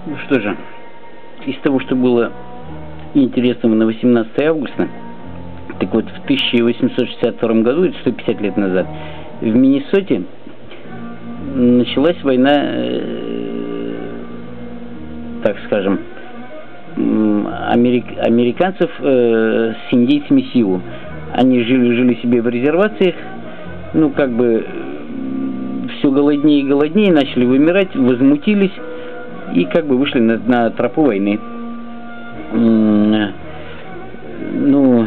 Ну что же, из того, что было интересного на 18 августа, так вот, в 1862 году, это 150 лет назад, в Миннесоте началась война, так скажем, американцев с индейцами Сиу. Они жили себе в резервациях, ну, как бы, все голоднее и голоднее, начали вымирать, возмутились и как бы вышли на тропу войны. Ну,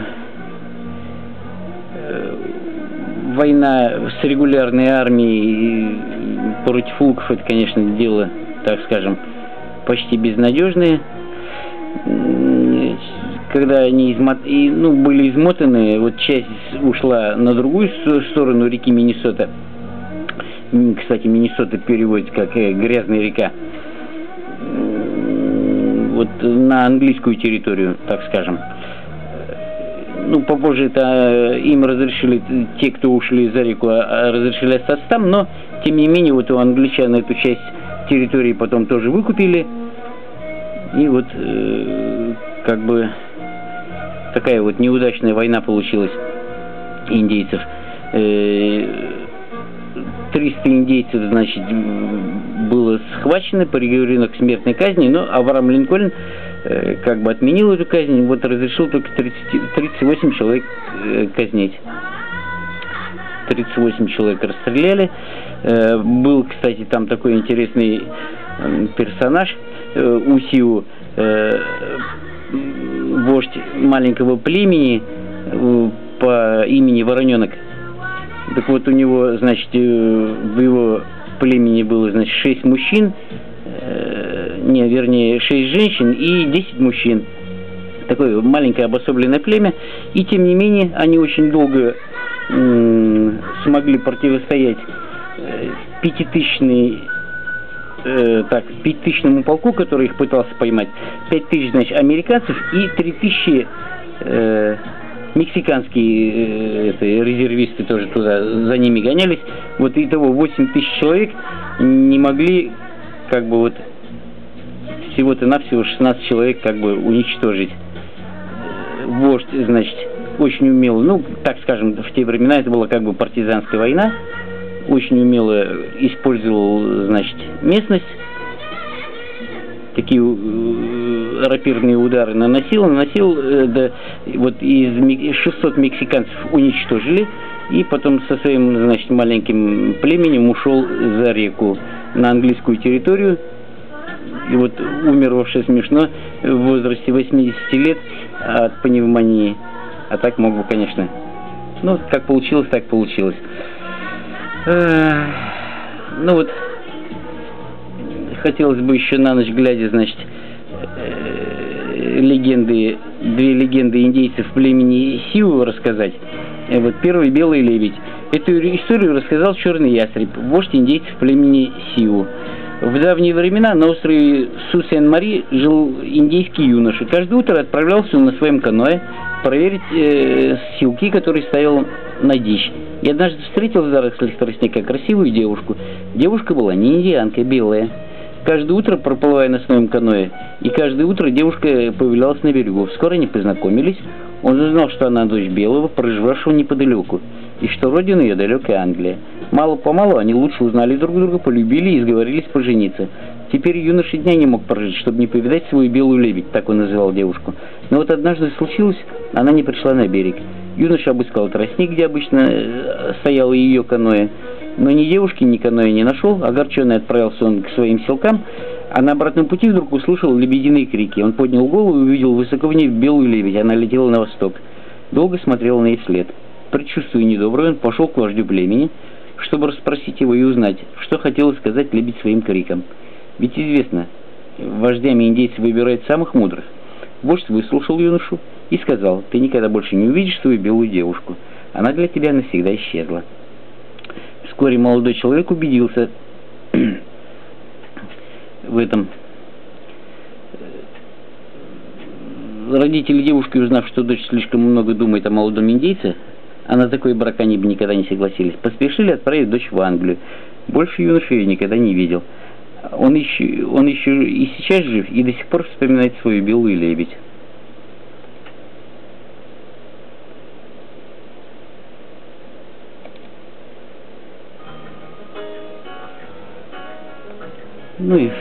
война с регулярной армией против луков, это, конечно, дело, так скажем, почти безнадежное. Когда они были измотаны, вот часть ушла на другую сторону реки Миннесота. Кстати, Миннесота переводится как грязная река. Вот на английскую территорию, так скажем. Ну, попозже это им разрешили, те, кто ушли за реку, разрешили остаться там, но, тем не менее, вот у англичан эту часть территории потом тоже выкупили. И вот, как бы, такая вот неудачная война получилась индейцев. 300 индейцев, значит, было схвачено, приговорено к смертной казни, но Авраам Линкольн как бы отменил эту казнь, вот разрешил только 38 человек казнить. 38 человек расстреляли. Был, кстати, там такой интересный персонаж, Усиу, вождь маленького племени по имени Вороненок. Так вот, у него, значит, в его племени было, значит, 6 мужчин, вернее, 6 женщин и 10 мужчин. Такое маленькое обособленное племя. И, тем не менее, они очень долго смогли противостоять пятитысячному полку, который их пытался поймать. 5000, значит, американцев и 3000 мексиканские резервисты тоже туда за ними гонялись. Вот итого 8000 человек не могли, как бы, вот всего-то навсего 16 человек как бы уничтожить. Вождь, значит, очень умело, ну, так скажем, в те времена это была как бы партизанская война, очень умело использовал, значит, местность, такие рапирные удары наносил, да, вот из 600 мексиканцев уничтожили, и потом со своим, значит, маленьким племенем ушел за реку на английскую территорию, и вот умер вообще смешно в возрасте 80 лет от пневмонии, а так мог бы, конечно, ну, как получилось, так получилось. Ну вот, хотелось бы еще на ночь глядя, значит, две легенды индейцев племени Сиу рассказать. Вот первый — Белый лебедь. Эту историю рассказал Черный ястреб, вождь индейцев племени Сиу. В давние времена на острове Су-Сен-Мари жил индейский юноша. Каждое утро отправлялся он на своем каноэ проверить силки, которые ставил на дичь. И однажды встретил в зарослях тростника красивую девушку. Девушка была не индианка, белая. Каждое утро, проплывая на своем каноэ, и каждое утро девушка появлялась на берегу. Скоро они познакомились. Он узнал, что она дочь белого, проживавшего неподалеку, и что родина ее далекая Англия. Мало-помалу они лучше узнали друг друга, полюбили и сговорились пожениться. Теперь юноша дня не мог прожить, чтобы не повидать свою белую лебедь, так он называл девушку. Но вот однажды случилось, она не пришла на берег. Юноша обыскал тростник, где обычно стояло ее каноэ, но ни девушки, ни каноэ не нашел. Огорченный отправился он к своим селкам, а на обратном пути вдруг услышал лебединые крики. Он поднял голову и увидел высоко в небе белую лебедь. Она летела на восток. Долго смотрел на ее след. Предчувствуя недоброе, он пошел к вождю племени, чтобы расспросить его и узнать, что хотела сказать лебедь своим криком. Ведь известно, вождями индейцы выбирают самых мудрых. Вождь выслушал юношу и сказал: ты никогда больше не увидишь свою белую девушку. Она для тебя навсегда исчезла. Вскоре молодой человек убедился в этом. Родители девушки, узнав, что дочь слишком много думает о молодом индейце, а на такой брак они бы никогда не согласились, поспешили отправить дочь в Англию. Больше юноша ее никогда не видел. Он еще и сейчас жив, и до сих пор вспоминает свою белую лебедь. Ну и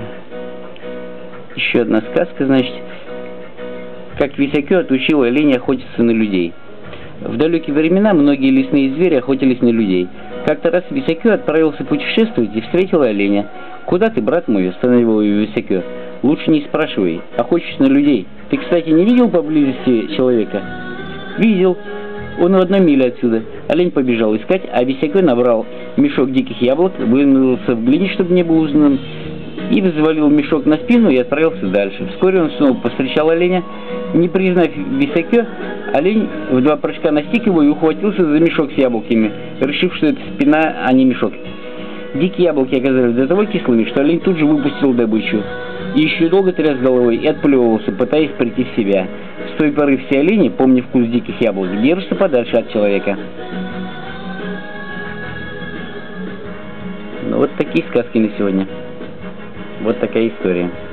еще одна сказка, значит, как Висякё отучил оленя охотиться на людей. В далекие времена многие лесные звери охотились на людей. Как-то раз Висякё отправился путешествовать и встретил оленя. «Куда ты, брат мой?» — остановил его Висякё. «Лучше не спрашивай, охотишься на людей. Ты, кстати, не видел поблизости человека?» «Видел. Он в 1 миле отсюда». Олень побежал искать, а Висякё набрал мешок диких яблок, вымылся в глине, чтобы не был узнан, и взвалил мешок на спину и отправился дальше. Вскоре он снова повстречал оленя. Не признав Висякё, олень в 2 прыжка настиг его и ухватился за мешок с яблоками, решив, что это спина, а не мешок. Дикие яблоки оказались до того кислыми, что олень тут же выпустил добычу. И еще долго тряс головой и отплевывался, пытаясь прийти в себя. С той поры все олени, помня вкус диких яблок, держатся подальше от человека. Ну вот такие сказки на сегодня. Вот такая история.